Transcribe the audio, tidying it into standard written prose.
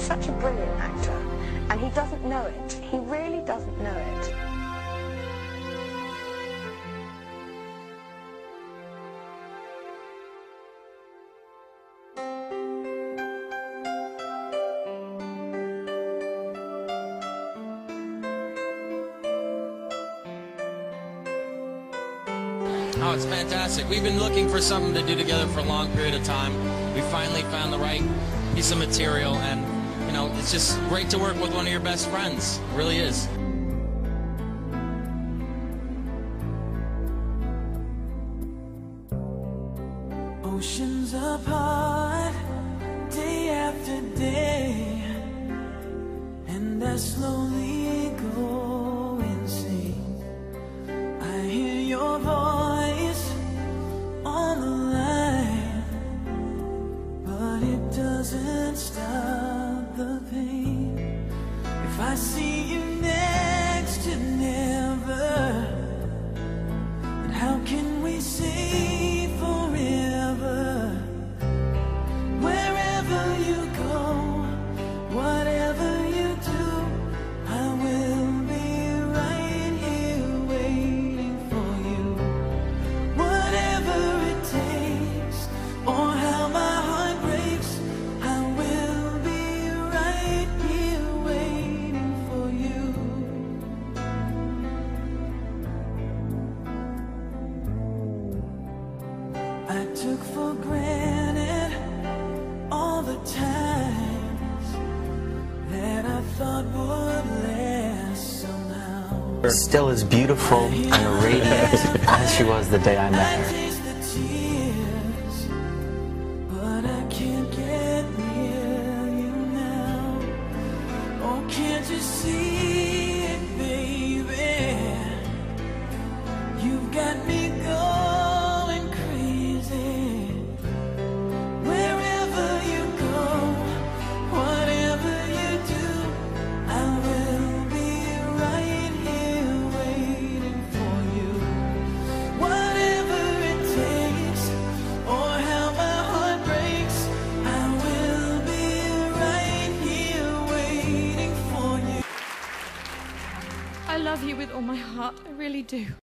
such a brilliant actor, and he doesn't know it. He really doesn't know it. Oh, it's fantastic. We've been looking for something to do together for a long period of time. We finally found the right piece of material, and, you know, it's just great to work with one of your best friends. It really is. Oceans apart, day after day, and I slowly go insane. I hear your voice on the line, but it doesn't stop the pain. If I see you next to never, then how can we say forever? Wherever you go, whatever you do, I will be right here waiting for you. Whatever it takes, or how my heart breaks, I will be right here waiting for you. I took for granted all the times that I thought would last somehow. Still as beautiful and radiant as she was the day I met her. I taste the tears, but I can't get near you now. Oh, can't you see it, baby? You've got me going crazy. Wherever you go, whatever you do, I will be right here waiting for you. Whatever it takes, or how my heart breaks, I will be right here waiting for you. I love you with all my heart, I really do.